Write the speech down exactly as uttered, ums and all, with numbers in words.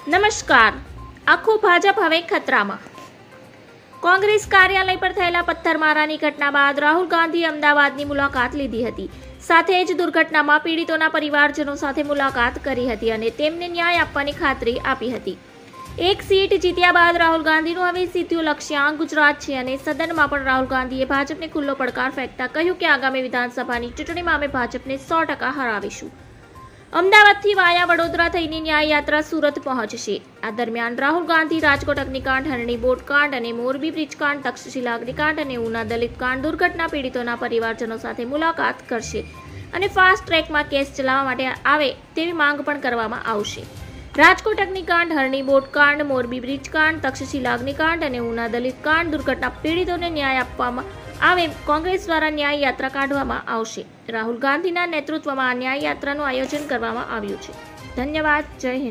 નમસ્કાર. આખું ભાજપ હવે ખતરામાં. કોંગ્રેસ કાર્યાલય પર થયેલા પથ્થરમારાની ઘટના બાદ રાહુલ ગાંધીએ અમદાવાદની મુલાકાત લીધી હતી. સાથે જ દુર્ઘટનામાં પીડિતોના પરિવારજનો સાથે મુલાકાત કરી હતી અને તેમને ન્યાય આપવાની ખાતરી આપી હતી. એક સીટ જીત્યા બાદ રાહુલ ગાંધીનું હવે સીધું લક્ષ્યાંક ગુજરાત છે અને સદનમાં પણ રાહુલ ગાંધીએ ભાજપને ખુલ્લો પડકાર ફેંકતા કહ્યું કે આગામી વિધાનસભાની ચૂંટણીમાં અમે ભાજપને સો ટકા હરાવીશું. અમદાવાદથી વાયા વડોદરા થઈને ન્યાય યાત્રા સુરત પહોંચશે. આ દરમિયાન રાહુલ ગાંધી રાજકોટ અગ્નિકાંડ, હરણી બોટકાંડ અને મોરબી બ્રિજકાંડ, તક્ષશિલા અગ્નિકાંડ અને ઉના દલિત કાંડ દુર્ઘટના પીડિતોના પરિવારજનો સાથે મુલાકાત કરશે અને ફાસ્ટ ટ્રેકમાં કેસ ચલાવવા માટે આવે તેવી માંગ પણ કરવામાં આવશે. રાજકોટ અગ્નિકાંડ, હરણી બોટકાંડ, મોરબી બ્રિજકાંડ, તક્ષશિલા અગ્નિકાંડ અને ઉના દલિત કાંડ દુર્ઘટના પીડિતોને ન્યાય આપવામાં આવે કોંગ્રેસ દ્વારા ન્યાય યાત્રા કાઢવામાં આવશે. રાહુલ ગાંધીના નેતૃત્વમાં આ ન્યાય યાત્રાનું આયોજન કરવામાં આવ્યું છે. ધન્યવાદ. જય હિન્દ.